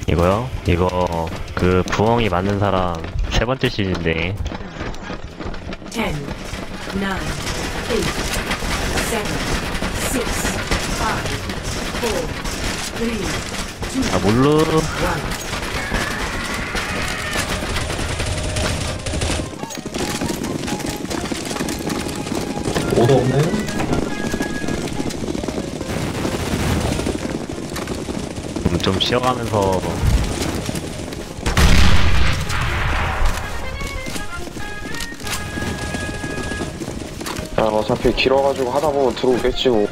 이거요? 이거 그 부엉이 맞는 사람 세 번째 시즌인데 10, 9, 8, 7, 6, 5, 4, 3, 2, 아 몰루 1. 오도 없나요? 좀 쉬어가면서 야, 어차피 길어가지고 하다 보면 들어오겠지 뭐.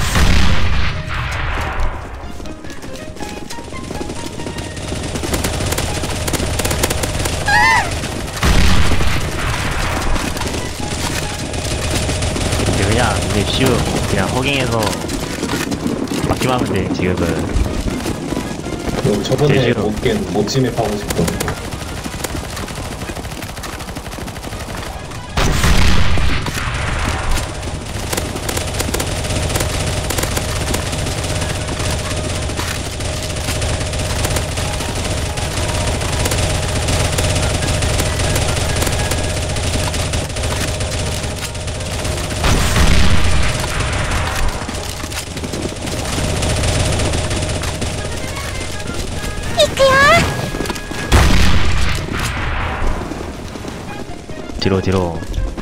이제 그냥 이제 쉬우 그냥 허깅해서 맞기만 하면 돼 지금은. 그 저번에 제시로. 못깬 모찌맵 하고 싶거든요. 뒤로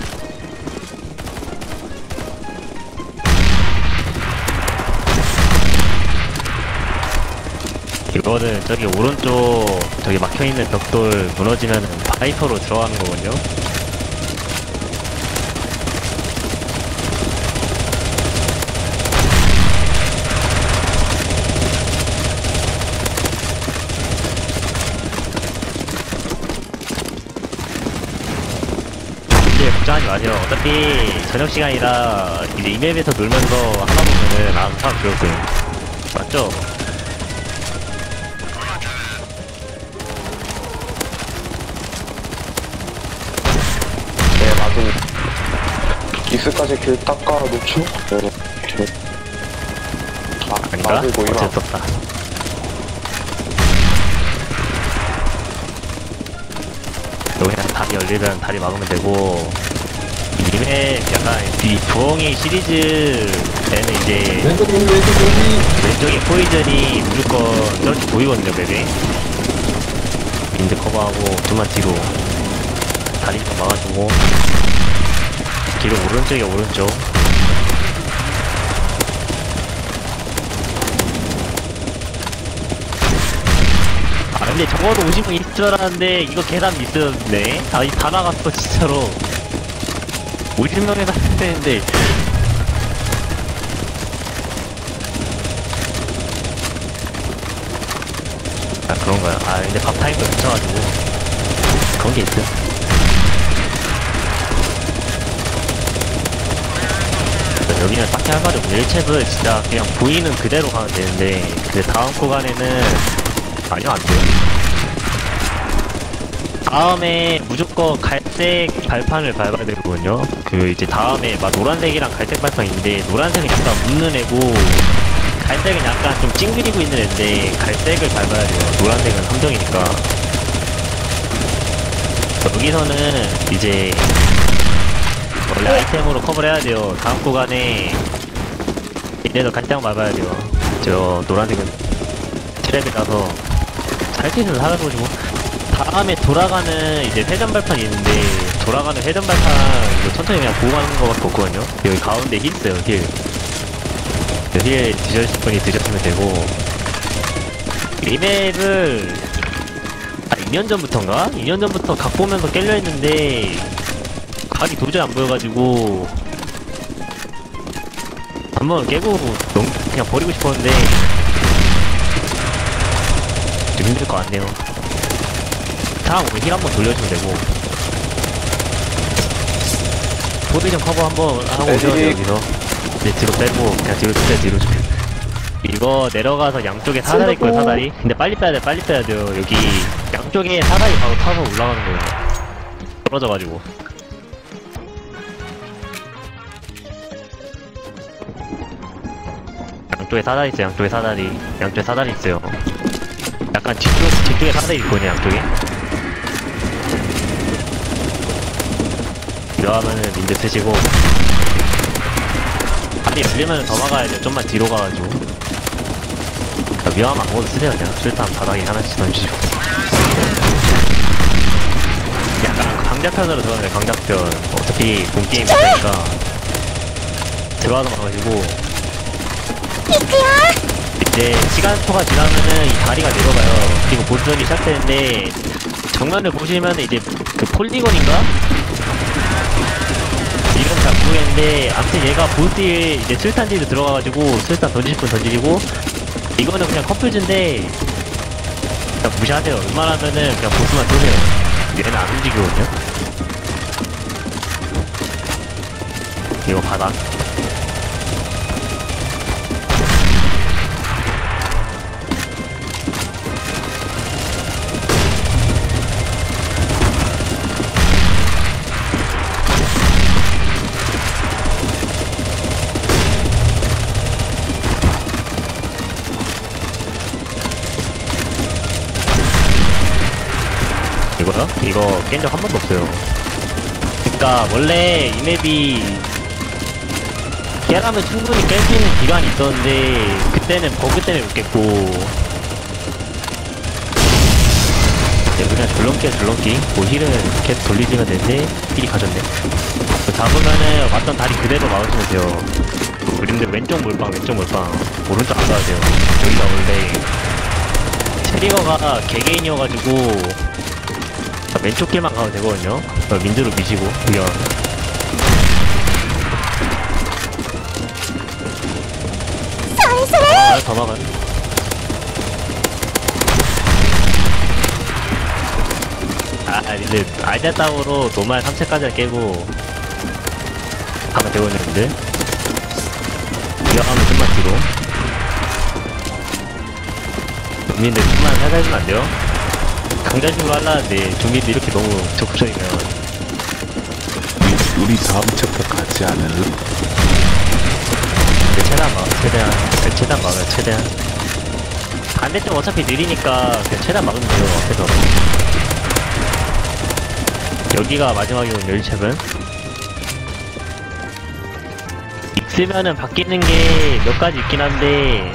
이거는 저기 오른쪽 저기 막혀있는 벽돌 무너지면 바이퍼로 들어가는 거거든요. 이제 걱정하지 마세요. 어차피 저녁 시간이라 이제 이 맵에서 놀면서 하다 보면은 알아서 사람 들어올 거예요. 맞죠? 네, 맞습니다. 기스까지 길 딱 깔아놓죠? 네. 아닌가? 맞을 보이나? 어쩔 수 없다. 여기 그냥 다리 열리면 다리 막으면 되고 이맵 약간 이 부엉이 시리즈에는 이제 왼쪽 여기 왼쪽 여기. 왼쪽에 포이즌이 무조건 저렇게 보이거든요 맵에. 인드 커버하고 좀만 뒤로 다리 좀 막아주고 뒤로 오른쪽에 오른쪽. 아 근데 적어도 50분 있을 줄 알았는데 이거 계산 미스였네. 다 나갔어 진짜로. 50명에서 해야 되는데 아 그런가요? 아 근데 밥타임도 붙여가지고 그런 게 있어. 여기는 딱히 할 말이 없네. 1챕을 진짜 그냥 보이는 그대로 가면 되는데 그 다음 구간에는 아니요 안 돼요. 다음에 무조건 갈색 발판을 밟아야 되거든요. 그 이제 다음에 막 노란색이랑 갈색 발판 있는데 노란색은 약간 묻는 애고 갈색은 약간 좀 찡그리고 있는 애인데 갈색을 밟아야 돼요. 노란색은 함정이니까. 여기서는 이제 원래 아이템으로 커버를 해야 돼요. 다음 구간에 이래도 간장 밟아야 돼요. 저 노란색은 트랩이라서 살피는 사라져가지고 다음에 돌아가는 이제 회전 발판이 있는데 돌아가는 회전 발판 이거 천천히 그냥 보고 가는 거밖에 없거든요. 여기 가운데 힐 있어요. 힐 드셨을 분이 드셨으면 되고 이 맵을 2년 전부터인가? 2년 전부터 각 보면서 깰려 했는데 각이 도저히 안 보여가지고 한번 깨고 그냥 버리고 싶었는데 좀 힘들 것 같네요. 다음 오면 힐 한번 돌려주면 되고 포지션 커버 한번 하고 오셔야 돼요. 여기서 네, 뒤로 빼고 그냥 뒤로 좀 이거 내려가서 양쪽에 사다리 있고요. 사다리 근데 빨리 빼야 돼요. 여기 양쪽에 사다리 바로 타서 올라가는 거예요. 떨어져가지고 양쪽에 사다리 있어요. 양쪽에 사다리 있어요. 약간 뒤쪽에 사대 있거든요, 양쪽에. 이러면은 민드 쓰시고. 다리 열리면은 더 막아야 돼요. 좀만 뒤로 가가지고. 그러니까 위험하면 아무것도 쓰세요, 그냥. 일단 바닥에 하나씩 던지시고. 약간 강자편으로 들어가네, 강자편. 어차피 본게임 있으니까. 들어가서 막아가지고. 이제 시간초가 지나면은 이 다리가 내려가요. 그리고 보스전이 시작되는데 정면을 보시면 이제 그 폴리곤인가? 이름 잘 모르겠는데 아무튼 얘가 보스에 이제 술탄지로 들어가가지고 술탄 던지실 분 던지시고 이거는 그냥 커플즈인데 그냥 무시하세요. 웬만하면은 그냥 보스만 쏘세요. 얘는 안 움직이거든요. 이거 바닥. 이거요? 이거 깬 적 한 번도 없어요. 그니까 원래 이 맵이 깨라면 충분히 깰 수 있는 기간이 있었는데 그때는 버그 때문에 못 깼고 그냥 줄넘기 뭐 힐은 계속 돌리시면 되는데 힐이 가졌네. 잡으면은 왔던 다리 그대로 막으시면 돼요. 그림들 왼쪽 몰빵 오른쪽 안 가야 돼요. 여기가 원래 트리거가 개개인이어가지고 왼쪽 길만 가도 되거든요. 민주로 미시고 그냥 더 막아. 이제 알짜땅으로 노말 3채까지 깨고 가면 되거든요. 근데 위험하면 좀만 뒤로 국민들 좀만 살살 해주면 안 돼요? 강자식으로 하려는데 좀비들 이렇게 너무 적극적이면 우리 다음 챕터 가지 않을래? 최대한 막아요. 최대한 반대쪽 어차피 느리니까 그냥 최대한 막으면 돼요. 앞에서 여기가 마지막이거든요. 1챕은 있으면은 바뀌는 게 몇 가지 있긴 한데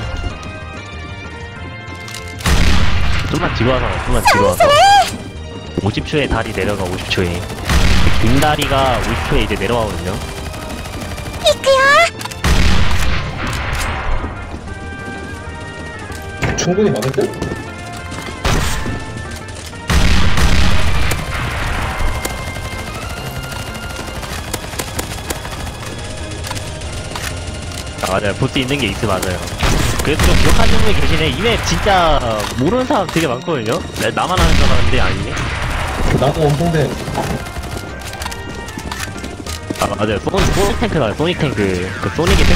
좀만 뒤로 와서 50초에 다리 내려가. 50초에 긴 다리가 50초에 이제 내려가거든요. 충분히 많은데? 맞아요. 보스 있는 게 있어. 맞아요. 그래도 좀 기억하는 분이 계시네. 이 맵 진짜 모르는 사람 되게 많거든요. 나만 아는 줄 알았는데 아니네. 나도 엄청 돼. 맞아요. 소닉 탱크 나와요. 소닉 탱크. 그 소닉의 탱크